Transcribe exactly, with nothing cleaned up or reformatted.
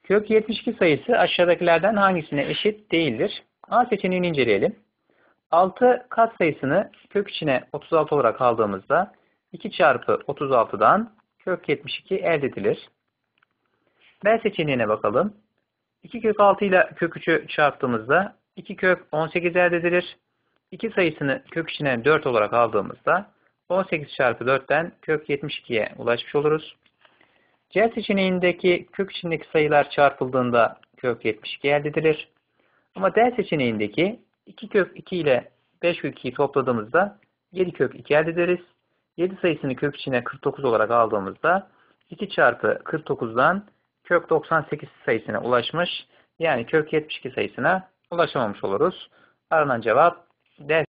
Kök yetmiş iki sayısı aşağıdakilerden hangisine eşit değildir? A seçeneğini inceleyelim. altı katsayısını kök içine otuz altı olarak aldığımızda iki çarpı otuz altıdan kök yetmiş iki elde edilir. B seçeneğine bakalım. iki kök altı ile kök üçü çarptığımızda iki kök on sekiz elde edilir. iki sayısını kök içine dört olarak aldığımızda on sekiz çarpı dörtten kök yetmiş ikiye ulaşmış oluruz. C seçeneğindeki kök içindeki sayılar çarpıldığında kök yetmiş iki elde edilir. Ama D seçeneğindeki iki kök iki ile beş kök ikiyi topladığımızda yedi kök iki elde ederiz. yedi sayısını kök içine kırk dokuz olarak aldığımızda iki çarpı kırk dokuzdan kök doksan sekiz sayısına ulaşmış. Yani kök yetmiş iki sayısına ulaşamamış oluruz. Aranan cevap D.